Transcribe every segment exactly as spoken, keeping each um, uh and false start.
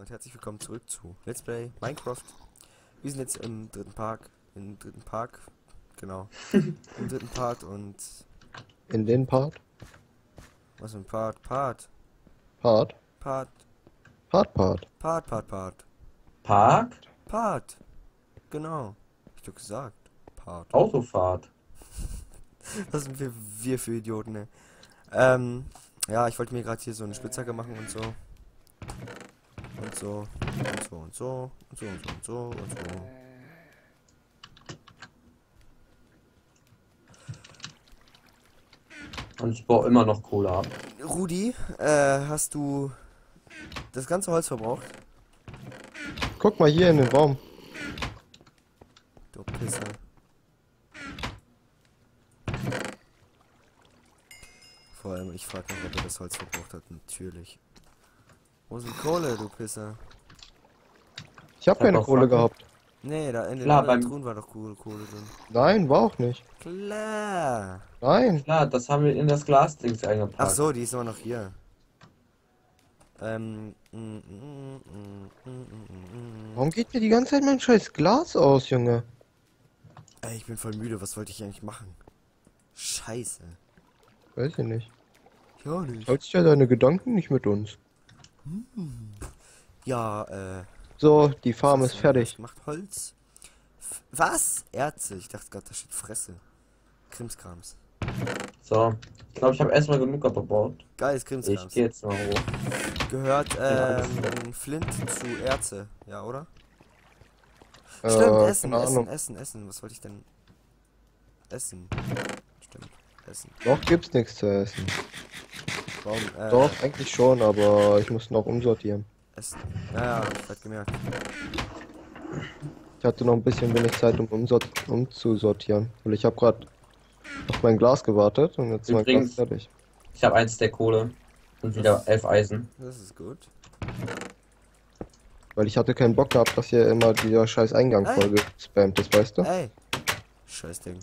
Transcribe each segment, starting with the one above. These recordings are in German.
und herzlich willkommen zurück zu Let's Play Minecraft. Wir sind jetzt im dritten Park, im dritten Park, genau, im dritten Part und... In den Part? Was für ein Part? Part. Part? Part. Part, Part. Part, Part, Part. Park? Part. Genau. Hab ich doch gesagt. Part. Autofahrt. Was sind wir, wir für Idioten, ne? Ähm, ja, ich wollte mir gerade hier so eine Spitzhacke machen und so. Und so. Und so und so. Und so und so und so und so. Und ich baue immer noch Kohle ab. Rudi, äh, hast du das ganze Holz verbraucht? Guck mal hier in den Raum. Du Pisser. Vor allem, ich frage mich, ob er das Holz verbraucht hat. Natürlich. Wo ist die Kohle, du Pisser? Ich habe hab keine doch Kohle Fackel. gehabt. Nee, da in den Klar, anderen beim- Truhen war doch Kohle, Kohle drin. Nein, war auch nicht. Klar. Nein. Klar, das haben wir in das Glasdings eingepackt. Ach so, die ist immer noch hier. Ähm. mm, mm, mm, mm, mm, mm. Warum geht mir die ganze Zeit mein scheiß Glas aus, Junge? Ey, ich bin voll müde. Was wollte ich eigentlich machen? Scheiße. Weiß ich nicht. Ja nicht. Teilst ja deine Gedanken nicht mit uns. Ja, äh. So, die Farm was ist hast du denn fertig. gemacht? Holz? F Was? Erze? Ich dachte gerade, da steht Fresse. Krimskrams. So, ich glaube, ich habe erstmal genug abgebaut. Geiles Ich Krimskrams. gehe jetzt mal hoch. Gehört Ja, ähm, Flint zu Erze, ja, oder? Äh, Stimmt, Essen, keine Essen, Ahnung. Essen, Essen. Was wollte ich denn? Essen. Stimmt, Essen. Noch gibt's nichts zu essen. Warum? Äh, Doch, eigentlich schon, aber ich muss noch umsortieren. Essen. Ja, ja, hab ich grad gemerkt. Ich hatte noch ein bisschen wenig Zeit, um umsort umzusortieren. Weil ich habe gerade auf mein Glas gewartet und jetzt ist mein Glas Übrigens- fertig. Ich habe eins der Kohle. Und wieder elf Eisen. Das ist gut. Weil ich hatte keinen Bock gehabt, dass hier immer dieser scheiß Eingang Ey. voll gespammt ist, weißt du? Ey! Scheiß Ding.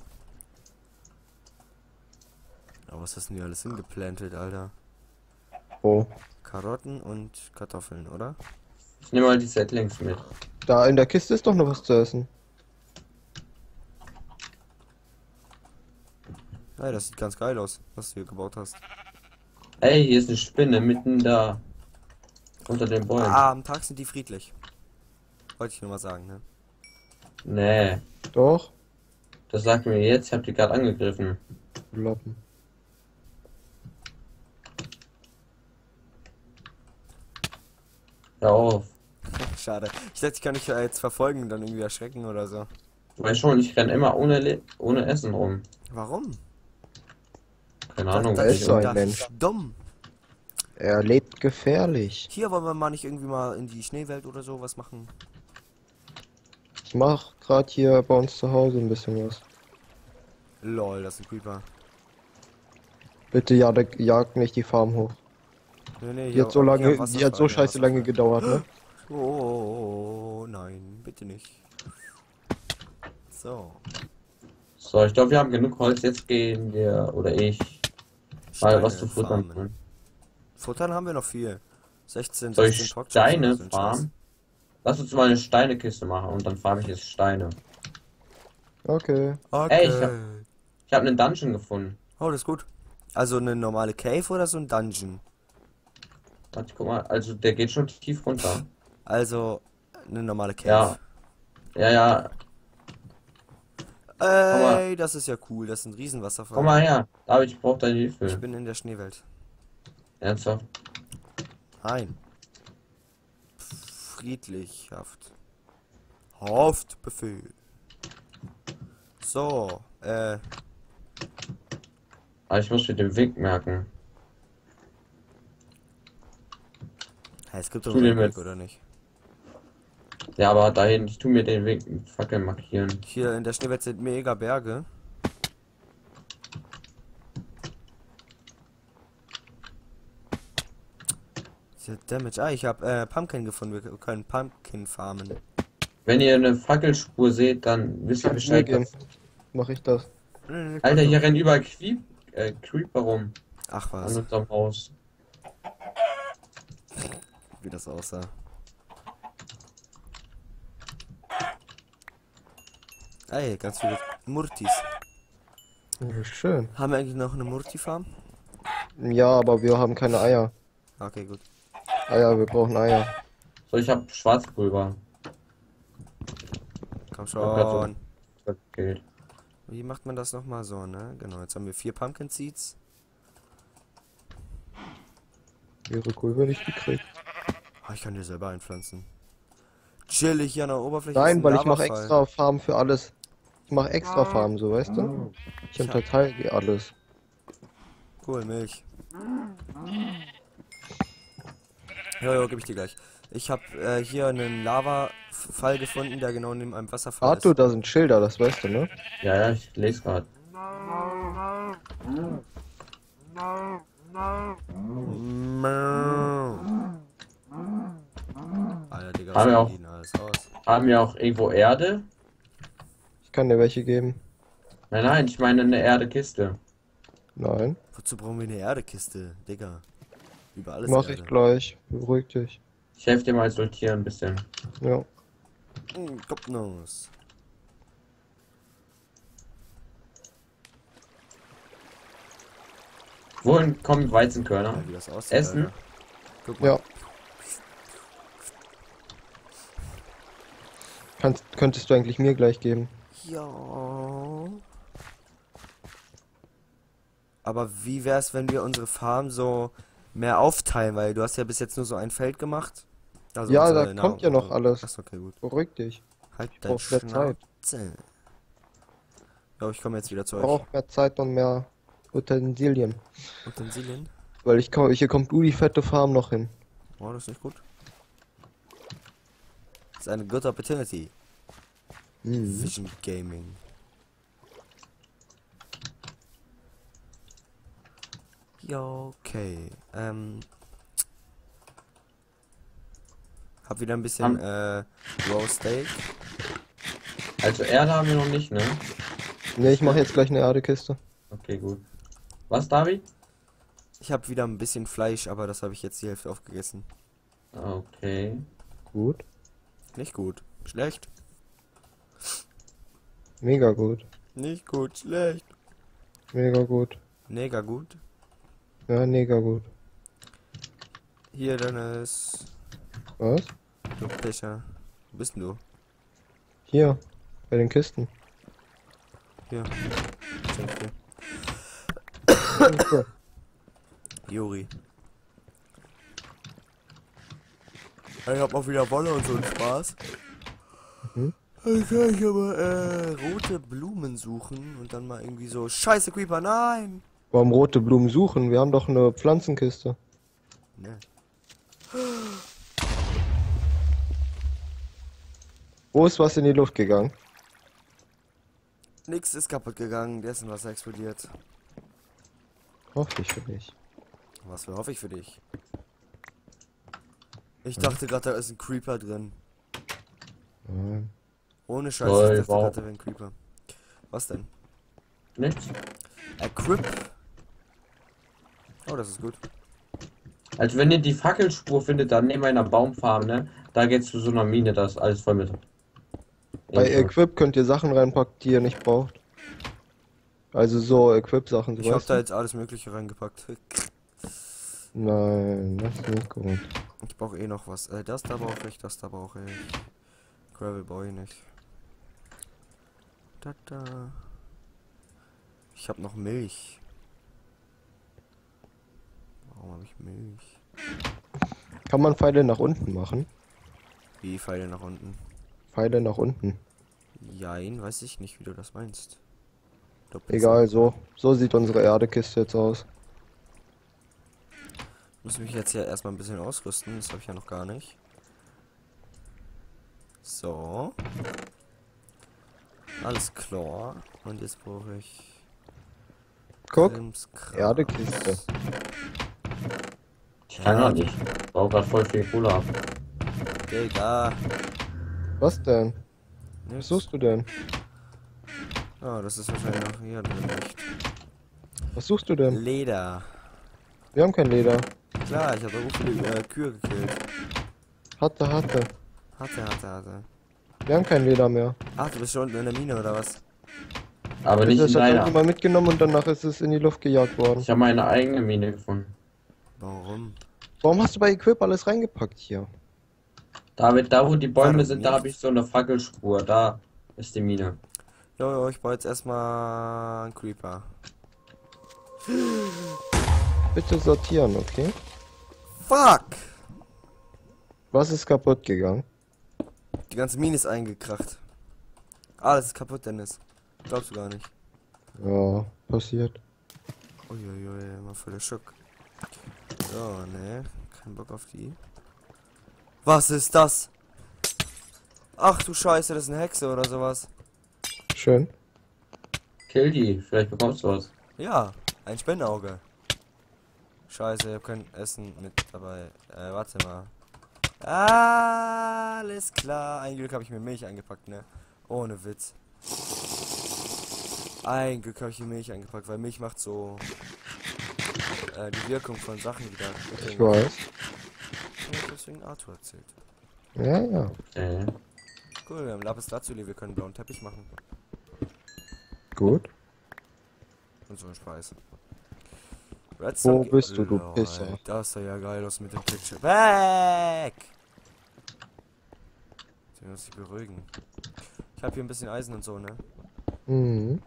Aber was hast du denn hier alles hingeplantet, Alter? Wo? Karotten und Kartoffeln, oder? Ich nehme mal die Setlings mit. Da in der Kiste ist doch noch was zu essen. Ey, das sieht ganz geil aus, was du hier gebaut hast. Ey, hier ist eine Spinne mitten da. Unter den Bäumen. Ah, am Tag sind die friedlich. Wollte ich nur mal sagen, ne? Nee, Doch? das sagt mir jetzt. Ich habe die gerade angegriffen. Du Lappen. Hör auf. Schade. Ich dachte, ich kann dich ja jetzt verfolgen und dann irgendwie erschrecken oder so. Du weißt schon, ich renn immer ohne, Le ohne Essen rum. Warum? Keine Ahnung. das was ist ich so ein das Mensch. ist dumm. Er lebt gefährlich. Hier wollen wir mal nicht irgendwie mal in die Schneewelt oder so was machen. Ich mach grad hier bei uns zu Hause ein bisschen was. Lol, das ist ein Creeper. Bitte jag, jag nicht die Farm hoch. Nee, nee, Die hat so lange, hier die hat so Wasserfall, scheiße lange Wasserfall. gedauert, ne? Oh, nein, bitte nicht. So. So, ich glaube, wir haben genug Holz. Jetzt gehen wir, oder ich, mal was zu Steine futtern. farmen. tun. Futtern haben wir noch viel. sechzehn, Soll sechzehn ich Trocknen, Steine so ein Scheiß. farmen? Lass uns mal eine Steinekiste machen und dann farme ich jetzt Steine. Okay. Okay. Ey, ich hab- Ich habe einen Dungeon gefunden. Oh, das ist gut. Also eine normale Cave oder so ein Dungeon? Warte, guck mal, also der geht schon tief runter. Also eine normale Cave. Ja, ja, mal. Ey, das ist ja cool. Das ist ein Riesenwasserfall. komm mal her. David, ich brauche deine Ich Hilfe. bin in der Schneewelt. Ernsthaft? Nein. Friedlichhaft. Haftbefehl. So, äh, Aber ich muss mir den Weg merken. hey, es gibt doch Tu einen den Weg, mit. oder nicht? Ja, aber dahin, ich tu mir den Weg mit Fackeln markieren. Hier in der Schneewelt sind mega Berge. Dieser Damage. Ah, ich habe äh, Pumpkin gefunden. Wir können Pumpkin farmen. Wenn ihr eine Fackelspur seht, dann wisst ihr Schnell Bescheid. gehen. Mach ich das. Alter, hier rennen überall Creep, äh, Creeper rum Ach an was, unserem Haus. wie das aussah. Ey, ganz viele Murtis. Ja, schön. Haben wir eigentlich noch eine Murti-Farm? Ja, aber wir haben keine Eier. Okay, gut. Eier, wir brauchen Eier. So, ich habe Schwarzpulver. Komm Ich hab grad schon. so geht. Wie macht man das nochmal so, ne? Genau, jetzt haben wir vier Pumpkin Seeds. Wäre cool, wenn ich die krieg. Ah, ich kann die selber einpflanzen. Chillig hier an der Oberfläche. Nein, ist ein weil ich mache Lavafall. extra Farben für alles. Ich mache extra Farben, so weißt du? Ich Ja. unterteile alles. Cool, Milch. Ja, ja, gebe ich dir gleich. Ich habe äh, hier einen Lava-Fall gefunden, der genau neben einem Wasserfall Arthur, ist. da sind Schilder, das weißt du, ne? Ja, ja, ich lese gerade. Alter, Digga, Haben wir was auch. sieht denn alles aus? Haben wir auch irgendwo Erde? Ich kann dir welche geben. Nein, nein, ich meine eine Erdekiste. Nein. Wozu brauchen wir eine Erdekiste, Digga? Über alles Mach Erde. ich gleich. Beruhig dich. Ich helfe dir mal sortieren ein bisschen. Ja. Hm, Kopfnuss. Wohin kommen Weizenkörner? Ja, wie das aussieht, Essen? Alter. Guck mal. Ja. Kannst, könntest du eigentlich mir gleich geben? Ja. Aber wie wär's, wenn wir unsere Farm so mehr aufteilen? Weil du hast ja bis jetzt nur so ein Feld gemacht. Also Ja, unsere da kommt ja noch alles. Achso, okay, gut. Beruhig dich. Halt Ich dein brauch mehr Zeit. Schnauze. Ja, ich komme jetzt wieder zu Ich euch. brauche mehr Zeit und mehr Utensilien. Utensilien? Weil ich komm, hier kommt Uli fette Farm noch hin. Oh, das ist nicht gut. Das ist eine good opportunity. Mhm. Vision Gaming. Ja, okay. Ähm. Hab wieder ein bisschen äh, Raw Steak. Also Erde haben wir noch nicht, ne? Ne, ich mache jetzt gleich eine Erdekiste. Okay, gut. Was, David? Ich habe wieder ein bisschen Fleisch, aber das habe ich jetzt die Hälfte aufgegessen. Okay. Gut. Nicht gut. Schlecht. Mega gut. Nicht gut, schlecht. Mega gut. Mega gut. Ja, mega gut. Hier, Dennis. Was? Du Pecher. Wo bist denn du? Hier. Bei den Kisten. Hier. Schenk dir. Okay. Juri. Ich hab auch wieder Wolle und so einen Spaß. Mhm. Dann kann ich aber äh, rote Blumen suchen und dann mal irgendwie so. Scheiße, Creeper, nein! Warum rote Blumen suchen? Wir haben doch eine Pflanzenkiste. Ne. Wo ist was in die Luft gegangen? Nix ist kaputt gegangen, dessen was explodiert. Hoffe ich für dich. Was für hoffe ich für dich? Ich dachte gerade, da ist ein Creeper drin. Nein. Ohne Scheiß, Lol, ich dachte wow. gerade, da wäre ein Creeper. Was denn? Nichts. Equip. Oh, das ist gut. Also wenn ihr die Fackelspur findet, dann neben einer Baumfarm, ne? Da geht's zu so einer Mine, da ist alles voll mit. Bei Info. Equip könnt ihr Sachen reinpacken, die ihr nicht braucht. Also so Equip-Sachen, so Ich hab weißt da du? jetzt alles Mögliche reingepackt. Nein, das ist nicht gut. Ich brauche eh noch was. Äh, das da brauche ich, das da brauche ich. Gravel Boy nicht. Da da. Ich habe noch Milch. Warum habe ich Milch? Kann man Pfeile nach unten machen? Wie Pfeile nach unten? Pfeile nach unten. Jein, weiß ich nicht, wie du das meinst. Du bist- Egal, so. So sieht unsere Erdekiste jetzt aus. Muss mich jetzt ja erstmal ein bisschen ausrüsten, das habe ich ja noch gar nicht. So. Alles klar. Und jetzt brauche ich. Guck, Krimskrams. Erdekiste. Ich kann gar nicht. Ich brauche gerade voll viel Kohle ab. Digga. Was denn? Was Nix. suchst du denn? Ah, das ist wahrscheinlich noch hier drin nicht. Was suchst du denn? Leder. Wir haben kein Leder. Klar, ich habe so viele äh, Kühe gekillt. Hatte, hatte. Hatte, hatte, hatte. Wir haben kein Leder mehr. Ach, du bist schon unten in der Mine oder was? Aber Das nicht in ist halt deiner. irgendjemand mitgenommen und danach ist es in die Luft gejagt worden. Ich habe meine eigene Mine gefunden. Warum? Warum hast du bei Equip alles reingepackt hier? David, da wo die Bäume Warum sind, da nicht? habe ich so eine Fackelspur. Da ist die Mine. Jo, jo, ich baue jetzt erstmal einen Creeper. Bitte sortieren, okay? Fuck! Was ist kaputt gegangen? Die ganze Mine ist eingekracht. Alles ist kaputt, Dennis. Glaubst du gar nicht. Ja, passiert. Uiuiui, mal voll der Schock. So, ne. Kein Bock auf die. Was ist das? Ach du Scheiße, das ist eine Hexe oder sowas. Schön. Kill die, vielleicht bekommst du was. Ja, ein Spinnauge. Scheiße, ich hab kein Essen mit dabei. Äh, warte mal. Alles klar. Ein Glück habe ich mir Milch eingepackt, ne? Ohne Witz. Ein Glück habe ich mir Milch eingepackt, weil Milch macht so äh, die Wirkung von Sachen wieder. Ich weiß. Ja, deswegen Arthur erzählt. Ja, ja. Äh, Cool, wir haben Lapis Lazuli, wir können blauen Teppich machen. Gut. Und so ein Spaß. Wo Redstone- bist du, du Lol, Pisser? Das sah ja geil aus mit dem Picture. Weg! Den muss ich beruhigen. Ich habe hier ein bisschen Eisen und so, ne? Mhm.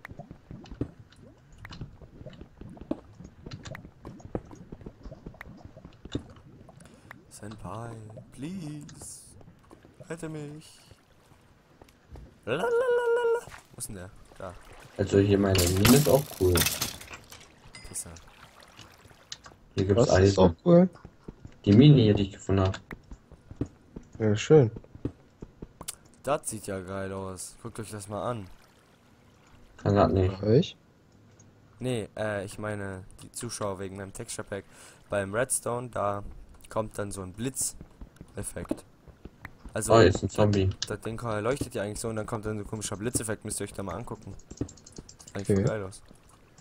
Senpai, please. Rette mich. Lalalala. Wo ist denn der? Da. also hier meine Mine ist auch cool. Pisser. Hier gibt's Das ist auch Eisen. cool. Die Mine hier, die ich gefunden habe. Ja, schön. Das sieht ja geil aus. Guckt euch das mal an. Kann grad nicht. Ich? Nee, äh, ich meine die Zuschauer wegen meinem Texture Pack. Beim Redstone, da kommt dann so ein Blitzeffekt. Also, Oh, hier ist ein Zombie. das Ding leuchtet ja eigentlich so und dann kommt dann so ein komischer Blitzeffekt. Müsst ihr euch da mal angucken. Sieht eigentlich voll Okay. geil aus.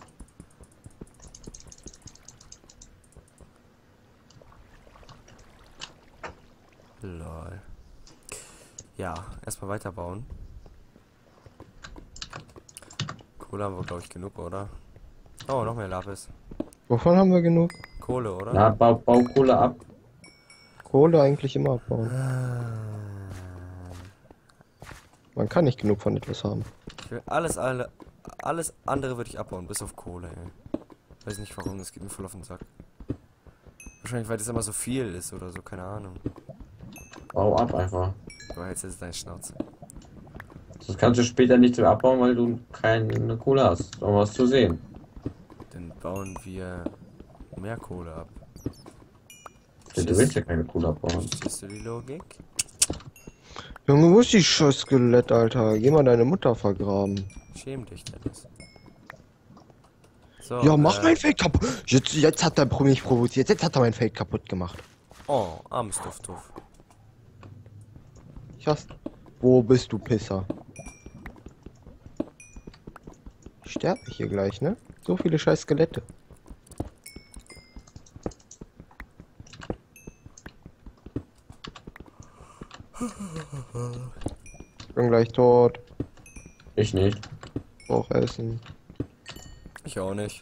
Lol. Ja, erstmal weiterbauen. Kohle haben wir, glaube ich, genug, oder? Oh, noch mehr Lapis. Wovon haben wir genug? Kohle, oder? Na, bau, bau Kohle ab. Kohle eigentlich immer abbauen. Ah. Man kann nicht genug von etwas haben. Ich will alles, alle, alles andere würde ich abbauen, bis auf Kohle, ey. Weiß nicht warum, das geht mir voll auf den Sack. Wahrscheinlich, weil das immer so viel ist oder so, keine Ahnung. Bau ab einfach. Du hältst jetzt deine Schnauze. Das kannst du später nicht mehr abbauen, weil du keine Kohle hast, um was zu sehen. Dann bauen wir mehr Kohle ab. Ja, du willst ja keine Kohle abbauen. Siehst du die Logik? Junge, wo ist die scheiß Skelett, Alter? Geh mal deine Mutter vergraben. Schäm dich, Dennis. So, Ja, mach äh, mein Feld kaputt. Jetzt, jetzt hat er mich provoziert. Jetzt hat er mein Feld kaputt gemacht. Oh, armes Dufthof. Ich hasse. Wo bist du, Pisser? Ich sterbe hier gleich, ne? So viele scheiß Skelette. Ich bin gleich tot. Ich nicht. Brauch Essen. Ich auch nicht.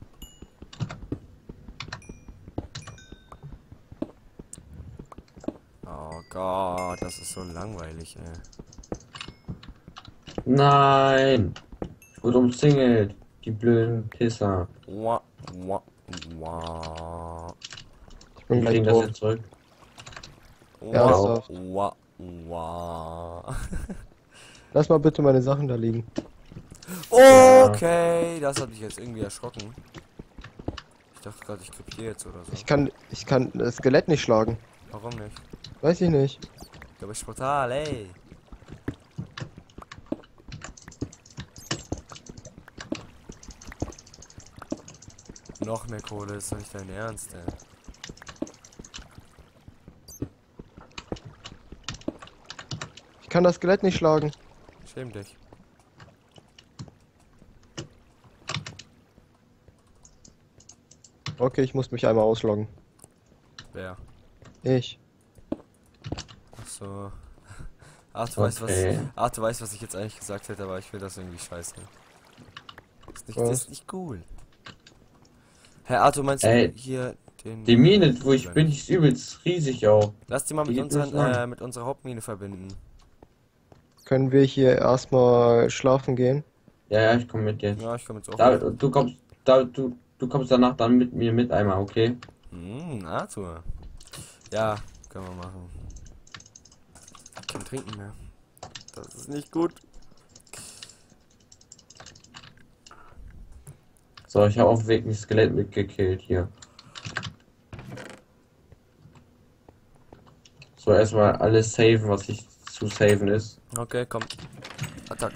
Oh Gott, das ist so langweilig, ey. Nein! Ich wurde umzingelt. Die blöden Pisser. Wah, wah, wah. Ich bin Wir gleich kriegen das tot. jetzt zurück. Ernsthaft? Wah, wah. Lass mal bitte meine Sachen da liegen. Okay, das hat mich jetzt irgendwie erschrocken. Ich dachte gerade, ich krepiere jetzt oder so. Ich kann, ich kann das Skelett nicht schlagen. Warum nicht? Weiß ich nicht. Du bist brutal, ey. Noch mehr Kohle, ist doch nicht dein Ernst, ey. Ich kann das Skelett nicht schlagen. Schäm dich. Okay, ich muss mich einmal ausloggen. Wer? Ich. Achso. Ach, du weißt was. Okay. Ach, du weißt, was ich jetzt eigentlich gesagt hätte, aber ich will das irgendwie scheiße. Ist nicht, Was? das ist nicht cool. Herr Arthur, meinst Ey, du hier den. Die Mine, wo ich Oder bin, nicht? die ist übelst riesig auch. Lass die mal Die mit, geht unseren, bloß lang. äh, mit unserer Hauptmine verbinden. Können wir hier erstmal schlafen gehen? Ja, ja, ich komme mit dir. Ja, ich komme jetzt auch. Da, mit. du kommst, da, du, du kommst danach dann mit mir mit einmal, okay? Hm, Arthur. Ja, können wir machen. Kein Trinken mehr. Das ist nicht gut. So, ich habe auf dem Weg ein Skelett mitgekillt hier. So, erstmal alles saven, was ich zu saven ist. Okay, komm. Attack.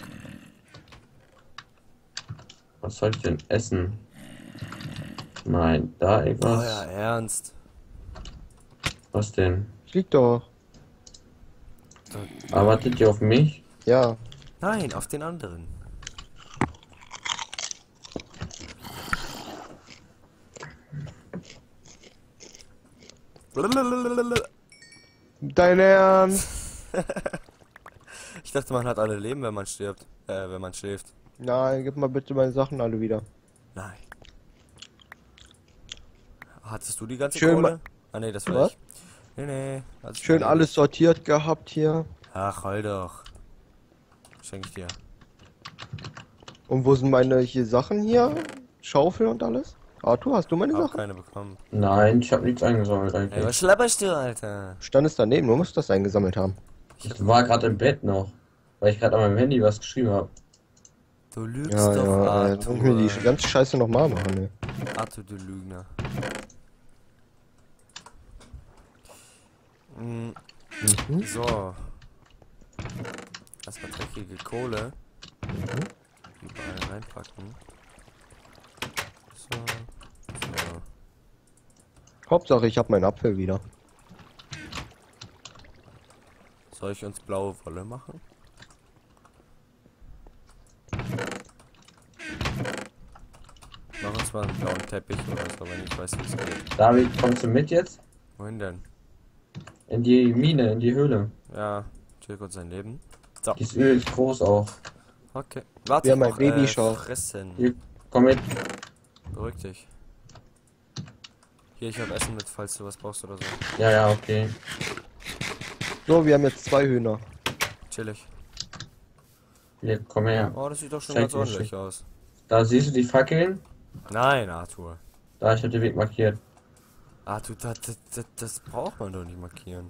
Was soll ich denn essen? Nein, da Oh irgendwas. ja, ernst. Was denn? Flieg doch. Aber wartet ihr auf mich? Ja. Nein, auf den anderen. Dein Ernst? Ich dachte, man hat alle Leben, wenn man stirbt. Äh, wenn man schläft. Nein, gib mal bitte meine Sachen alle wieder. Nein. Hattest du die ganze Schön Kohle? Ah ne, das war Was? ich. Nee, nee. hat's Schön nicht. alles sortiert gehabt hier. Ach, heul doch. Schenk ich dir. Und wo sind meine hier Sachen hier? Schaufel und alles? Arthur, hast du meine Hab Sachen? keine bekommen. Nein, ich habe nichts eingesammelt Ey, eigentlich. was schlapperst du, Alter? Standest daneben, du musst das eingesammelt haben. Ich war gerade im Bett noch, weil ich gerade an meinem Handy was geschrieben habe. Du lügst Ja, doch, ja, äh, Arthur. muss ich mir die ganze Scheiße nochmal machen, ne? Arthur, du Lügner. Mm, Mhm. so. Erstmal dreckige Kohle. Überall reinpacken. So. So. Hauptsache, ich habe meinen Apfel wieder. Soll ich uns blaue Wolle machen? Mach uns mal einen blauen Teppich oder so, wenn ich weiß, wie es geht. David, kommst du mit jetzt? Wohin denn? In die Mine, in die Höhle. Ja, chill kurz sein Leben. So, Die ist übelst groß auch. okay. Warte, Wir haben ich ein brauch, Babyschau. Äh, fressen. Hier, komm mit. Beruhig dich. Hier, ich hab Essen mit, falls du was brauchst oder so. Ja, ja, okay. So, wir haben jetzt zwei Hühner. Chillig. Hier, komm her. Oh, das sieht doch schon Zeig ganz mir ordentlich schön. aus. Da siehst du die Fackeln? Nein, Arthur. Da, ich habe den Weg markiert. Arthur, das, das, das, das braucht man doch nicht markieren.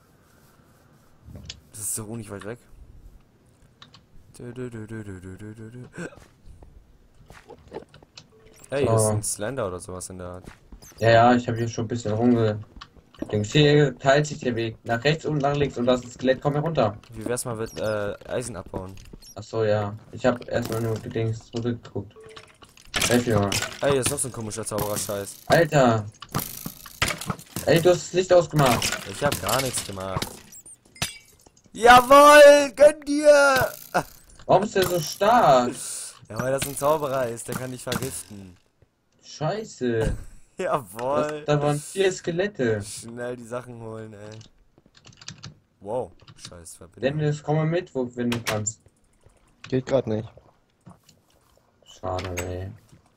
Das ist so nicht weit weg. Du, du, du, du, du, du, du, du, du. Hey, hier ist So. ein Slender oder sowas in der Art. Ja, ja, ich habe hier schon ein bisschen rumge... Dings. Hier teilt sich der Weg. Nach rechts und nach links und das Skelett kommt herunter. Wie wär's mal mit äh, Eisen abbauen? Ach so, ja. Ich habe erstmal nur gedings zurückgeguckt. Helf mir mal. Hey, hier ist noch so ein komischer Zauberer-Scheiß. Alter! Ey, du hast das Licht ausgemacht. Ich hab gar nichts gemacht. Jawohl, gönn dir! Warum ist der so stark? Ja, weil das ein Zauberer ist, der kann dich vergiften. Scheiße. Jawohl. Das, da waren vier Skelette. Schnell die Sachen holen, ey. Wow, scheiß Verbindung. Dennis, komm mal mit, wo, wenn du kannst. Geht gerade nicht. Schade, ey.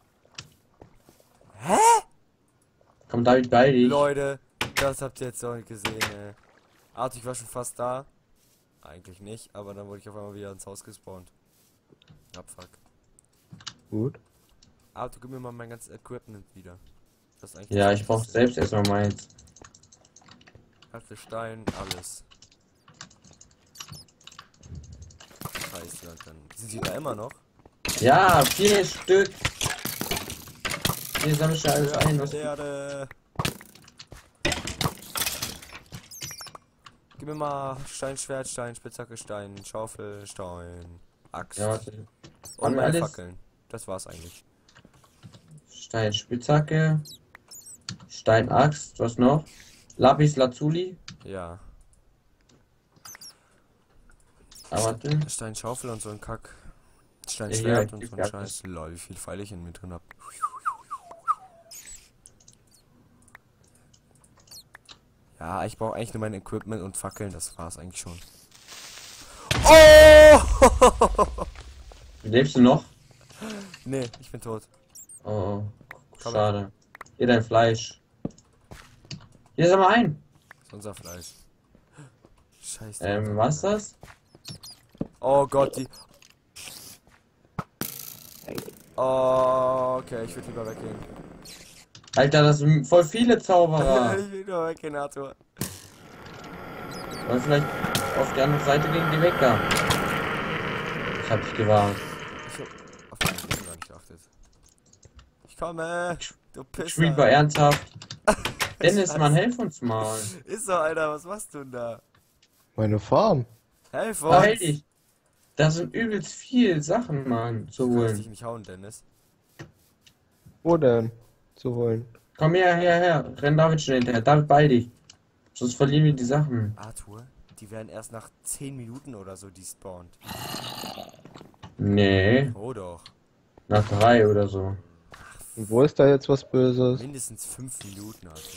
Hä? Komm, David, bei dich. Leute, das habt ihr jetzt auch nicht gesehen, ey. Arthur, ich war schon fast da. Eigentlich nicht, aber dann wurde ich auf einmal wieder ins Haus gespawnt. Abfuck. Gut. Arthur, gib mir mal mein ganzes Equipment wieder. Das ist eigentlich Ja, das ich brauch Wichtigste. selbst erstmal meins. Apfel, Stein, alles. Scheiße, dann sind sie da immer noch? Ja, vier Stück. Hier sammle ich alles ein. Was Erde. Gib mir mal Stein, Schwert, Stein, Spitzhacke, Stein, Schaufel, Stein, Axt. Ja, warte. und haben wir meine alles? Fackeln. Das war's eigentlich. Stein, Spitzhacke. Stein, Axt. Was noch? Lapis Lazuli. Ja. Ah, warte. Stein, Schaufel und so ein Kack. Stein, Ja, Schwert ja, und ich so ein hab Scheiß. Lol, wie viel Pfeile ich in mir drin hab. Ja, ich brauche eigentlich nur mein Equipment und Fackeln, das war's eigentlich schon. Oh! Lebst du noch? Nee, ich bin tot. Oh, Komm. schade. Hier dein Fleisch. Hier ist aber ein. Das ist unser Fleisch. Scheiße. Ähm, was ist das? Oh Gott, die. Oh, okay, ich würde lieber weggehen. Alter, das sind voll viele Zauberer. Ich will lieber weggehen, Arthur. Wollen wir vielleicht auf die andere Seite gegen die weg da? Ich hab dich gewarnt. Ich hab auf den Boden gar nicht geachtet. Ich komme, du Creeper, Pisser. ernsthaft. Dennis, Scheiße. Mann, helf uns mal. Ist so, Alter, was machst du denn da? Meine Farm. Helf Heil uns! dich. Da sind übelst viel Sachen, Mann, zu Du kannst dich holen. nicht hauen, Dennis. Wo denn? Zu holen. Komm her, her, her. Renn David schnell hinterher. David, beeil dich. Sonst verlieren wir die Sachen. Arthur, die werden erst nach zehn Minuten oder so despawned. Nee, Oh doch. nach drei oder so. Und wo ist da jetzt was Böses? Mindestens fünf Minuten, Arthur.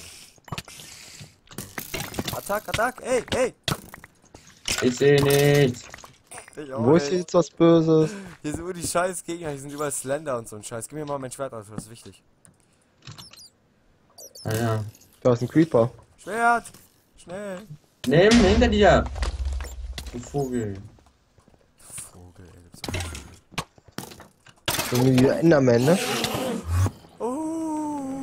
Attack, Attack, ey, ey! Ich sehe nichts. Ich auch Wo ist nicht. hier jetzt was Böses? Hier sind nur die scheiß Gegner, hier sind überall Slender und so ein Scheiß. Gib mir mal mein Schwert, Arthur, das ist wichtig. Ah, ja. Da ist ein Creeper. Schwert! Schnell! Nimm, hinter dir. Du Vogel. Vogel, ey, gibt's auch. Irgendwie wie Enderman, ne? Oh!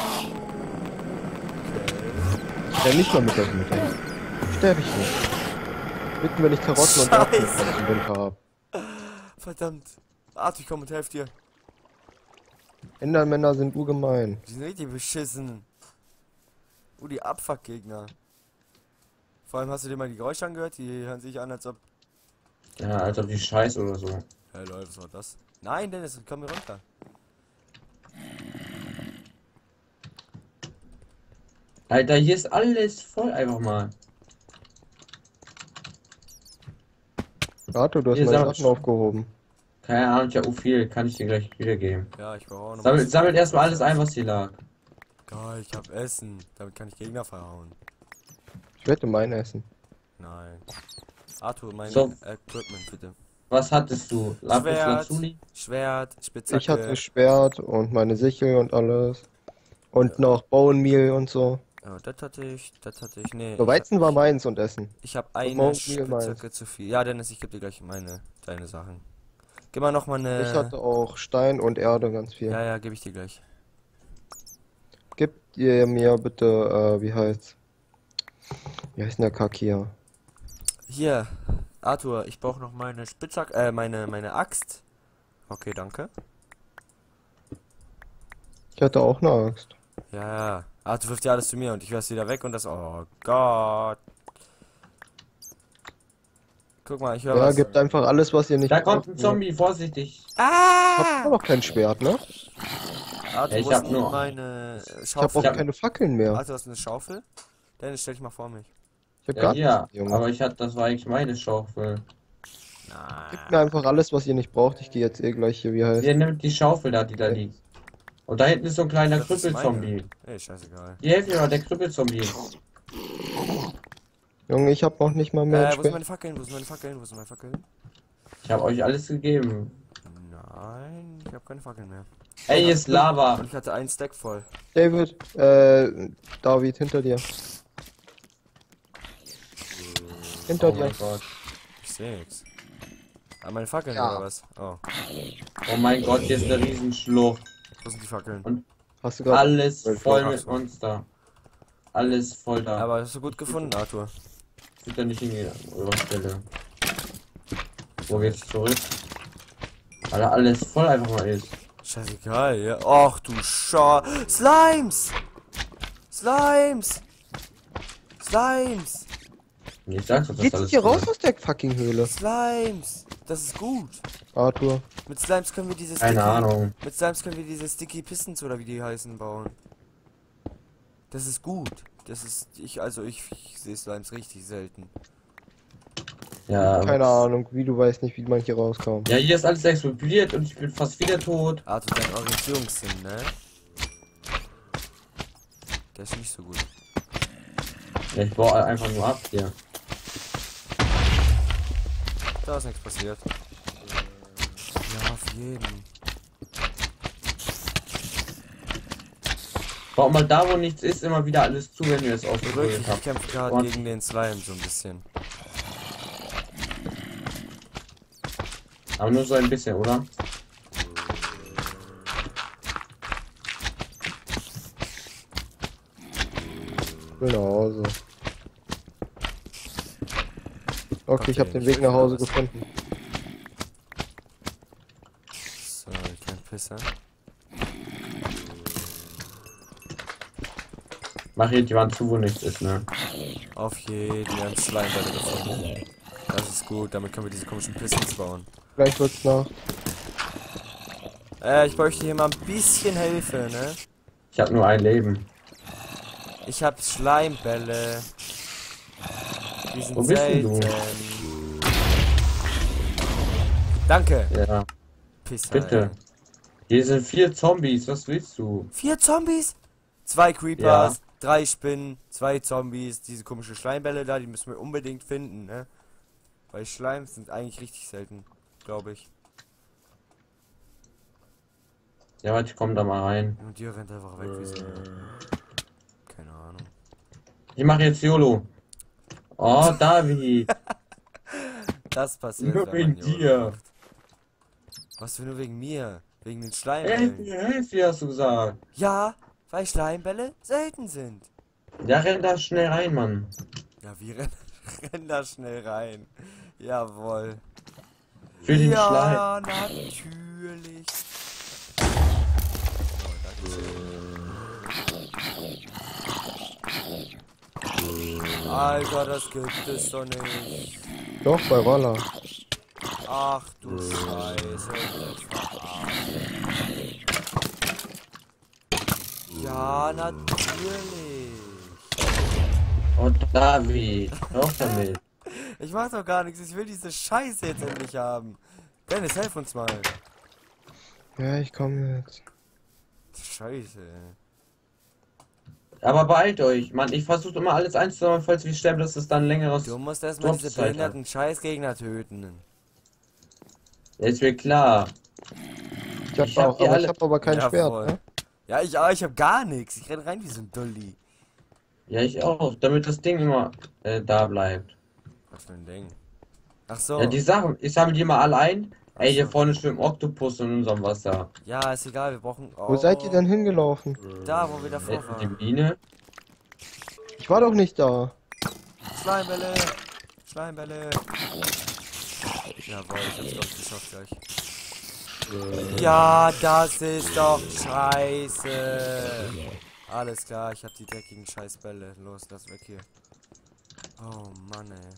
Ja, nicht mal mit der Mitte. Sterb ich nicht. Mitten, wenn ich Karotten und Apfel Scheiße. im Winter habe. Verdammt! Arthur, komm und helf dir. Endermänner sind urgemein. Die sind richtig beschissen. Uh, die Abfuck-Gegner. Vor allem hast du dir mal die Geräusche angehört? Die hören sich an, als ob... Ja, als ob die Scheiß oder so. Hey Leute, was war das? Nein, Dennis, komm hier runter. Alter, hier ist alles voll einfach mal. Arthur, du hast Hier, meine sammel- Sachen aufgehoben. Keine Ahnung, ich hab U viel, kann ich dir gleich wiedergeben. Ja, ich brauche auch noch Sammelt, was. sammelt erstmal alles ein, was hier lag. Geil, ich hab Essen. Damit kann ich Gegner verhauen. Ich wette mein Essen. Nein. Arthur, mein So. Equipment bitte. Was hattest du? Lapis Schwert, Lazuli? Schwert, Spitzhacke. Ich hatte Schwert und meine Sichel und alles. Und noch Bone Meal und so. Ja, das hatte ich, das hatte ich, nee. So, Weizen war meins und Essen. Ich habe Bone eine Meal Spitzhacke zu viel. Ja, Dennis, ich gebe dir gleich meine, deine Sachen. Gib mal noch mal eine... Ich hatte auch Stein und Erde ganz viel. Ja, ja, gebe ich dir gleich. Gib ihr mir bitte, äh, wie heißt's? Wie heißt denn der Kack hier? Hier, Arthur, ich brauche noch meine Spitzhacke, äh, meine, meine Axt. Okay, danke. Ich hatte auch eine Axt. Ja, ja. Arthur wirft ja alles zu mir und ich werf's wieder weg und das... Oh Gott. Guck mal, ich höre Ja, was. gebt einfach alles, was ihr nicht Da kommt braucht. ein Zombie, vorsichtig. Ich hab immer noch kein Schwert, ne? Arthur, Ich wo ist hab denn nur- meine Ich hab Schaufel? auch keine Fackeln mehr. Arthur, hast du eine Schaufel? Dennis, stell dich mal vor mich. Ich hab Ja, gar ja, nichts, Junge. aber ich hatte, das war eigentlich meine Schaufel. Gebt mir einfach alles, was ihr nicht braucht. Ich gehe jetzt eh gleich hier, wie heißt. Ihr nimmt die Schaufel da, die da liegt. Und da hinten ist so ein kleiner Das ist Krüppelzombie. Ey, scheißegal. Die helfen mir mal, der Krüppelzombie. Junge, ich hab noch nicht mal mehr Äh, ein wo sind Schwert. meine Fackeln? Wo sind meine Fackeln? Wo sind meine Fackeln? Ich habe euch alles gegeben. Nein, ich habe keine Fackeln mehr. Ey, hier ist Lava. Und ich hatte einen Stack voll. David, äh, David, hinter dir. Hinter Oh dir. mein Gott. Ich sehe nichts. Ah, meine Fackeln Ja. oder was? Oh, Oh mein Gott, hier ist eine Riesenschlucht. wo sind die Fackeln? Und Hast du gerade. alles voll Ach mit so. Monster. Alles voll da. Aber hast du gut gefunden, Arthur? Tut er nicht hingehen. Oder Stelle. Wo geht's zurück? Weil da alles voll einfach mal ist. Scheißegal, ja. Och du Scha... Slimes! Slimes! Slimes! Ich sag's doch, dass Geht's alles hier voll raus aus der fucking Höhle? Slimes! Das ist gut. Arthur. Mit Slimes können wir diese Keine Ahnung. Mit Slimes können wir diese Sticky Pistons oder wie die heißen bauen. Das ist gut. Das ist... Ich, also ich, ich sehe Slimes richtig selten. Ja. Keine Ahnung, wie du weißt nicht, wie man hier rauskam. Ja, hier ist alles explodiert und ich bin fast wieder tot. Arthur, dein Orientierungssinn, ne? Der ist nicht so gut. Ja, ich baue einfach nur ab hier. Da ist nichts passiert. Ja, auf jeden. Baut mal da, wo nichts ist, immer wieder alles zu, wenn ihr es Wirklich, ausgerüstet ich habt. kämpfe gerade Und- gegen den Slime so ein bisschen. Aber nur so ein bisschen, oder? Ich will nach Hause. Okay, ich habe Okay, den Weg nach Hause was? gefunden. So, ich kann Pisser. Mach hier die Wand zu, wo nichts ist, ne? Auf jeden, wir haben Schleimbälle gefunden. Das ist gut, damit können wir diese komischen Pistons bauen. Gleich wird's Nacht. Äh, ich bräuchte hier mal ein bisschen Hilfe, ne? Ich habe nur ein Leben. Ich hab Schleimbälle. Die sind Wo bist denn du? selten. Danke, Ja, Pisser. bitte. Ey. Hier sind vier Zombies, was willst du? Vier Zombies? Zwei Creepers, drei Spinnen, zwei Zombies, diese komischen Schleimbälle da, die müssen wir unbedingt finden, ne? Weil Schleims sind eigentlich richtig selten, glaube ich. Ja, warte, ich komm da mal rein. Und die rennt einfach weg wie so. Keine Ahnung. Ich mache jetzt YOLO. Oh, David. Das passiert. Nur wenn man wegen YOLO dir. macht. Was für nur wegen mir? Wegen den Helf Schleimbällen? mir, helf mir, hast du gesagt. Ja, weil Schleimbälle selten sind. Ja, renn da schnell rein, Mann. Ja, wir rennen, rennen da schnell rein. Jawohl. Für den Schleim. Ja, natürlich. Oh, Dankeschön. Alter, das gibt es doch nicht. Doch, bei Roller. Ach du Scheiße. Ja, natürlich. Oh, David. Doch damit. Ich mach doch gar nichts. Ich will diese Scheiße jetzt endlich haben. Dennis, helf uns mal. Ja, ich komme jetzt. Scheiße. Aber beeilt euch, Mann. Ich versuche immer alles einzusammeln, falls wir sterben, dass es dann längeres. Du musst erstmal diese Stoppzeit behinderten Scheißgegner töten. Ist mir klar. Ich hab, Ich hab auch, die aber alle- ich hab aber kein Jawohl. Schwert, ne? Ja, ich auch. Ich hab gar nichts. Ich renn rein wie so ein Dulli. Ja, ich auch. Damit das Ding immer äh, da bleibt. Was für ein Ding. Ach so. Ja, die Sachen. Ich sammle die mal alle ein. Ey, hier vorne schwimmt Oktopus in unserem Wasser. Ja, ist egal. Wir brauchen. Wo seid ihr denn hingelaufen? Da, wo wir Äh, davor die waren. Mine. Ich war doch nicht da. Schleimbälle. Schleimbälle. Jawohl, ich hab's doch geschafft gleich. Ja, das ist doch scheiße. Alles klar, ich hab die dreckigen Scheißbälle. Los, lass weg hier. Oh Mann, ey.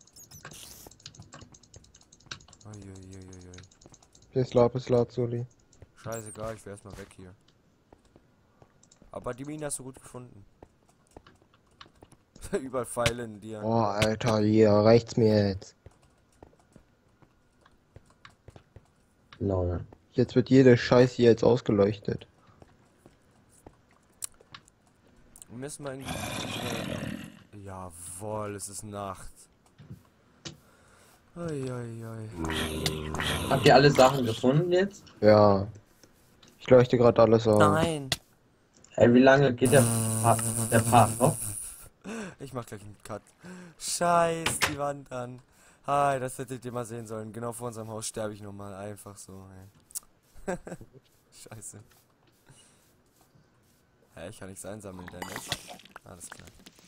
Uiuiuiui. Hier ist Lapis Lazuli. Scheißegal, ich will erstmal weg hier. Aber die Mine hast du gut gefunden. Überall Pfeile in dir. Oh, Alter, hier reicht's mir jetzt. Lol. Jetzt wird jede Scheiße hier jetzt ausgeleuchtet. Wir müssen mal irgendwie. Jawohl, es ist Nacht. Uiuiui. Habt ihr alle Sachen gefunden jetzt? Ja. Ich leuchte gerade alles aus. Nein! Ey, wie lange geht der Part, der Part noch? Ich mach gleich einen Cut. Scheiß die Wand an. Hi, das hättet ihr mal sehen sollen. Genau vor unserem Haus sterbe ich nochmal. Einfach so, ey. Scheiße. Hä, ich kann nichts einsammeln, Dennis. Alles klar.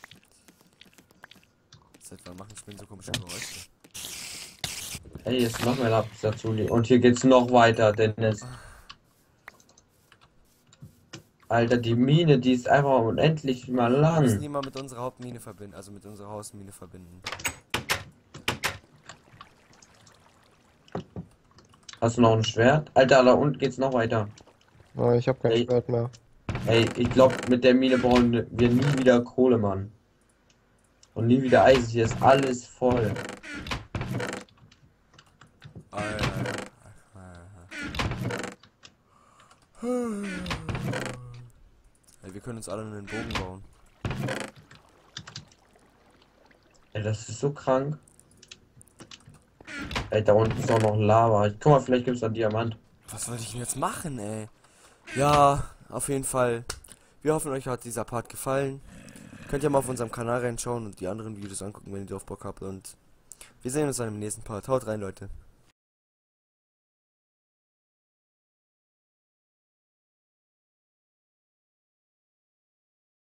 Seit wann machen Spinnen so komische Geräusche? Ey, jetzt noch mehr Lapis dazu. Und hier geht's noch weiter, Dennis. Alter, die Mine, die ist einfach unendlich mal Wir müssen lang. die mal mit unserer Hauptmine verbinden, also mit unserer Hausmine verbinden. Hast du noch ein Schwert? Alter, da unten geht's noch weiter. Oh, ich hab kein Ey. Schwert mehr. Ey, ich glaube, mit der Mine brauchen wir nie wieder Kohle, Mann. Und nie wieder Eisen. Hier ist alles voll. Alter. Ey, wir können uns alle einen Bogen bauen. Ey, das ist so krank. Ey, da unten ist auch noch Lava. Guck mal, vielleicht gibt's da Diamant. Was wollte ich denn jetzt machen, ey? Ja, auf jeden Fall. Wir hoffen, euch hat dieser Part gefallen. Könnt ihr mal auf unserem Kanal reinschauen und die anderen Videos angucken, wenn ihr auf Bock habt. Und wir sehen uns dann im nächsten Part. Haut rein, Leute.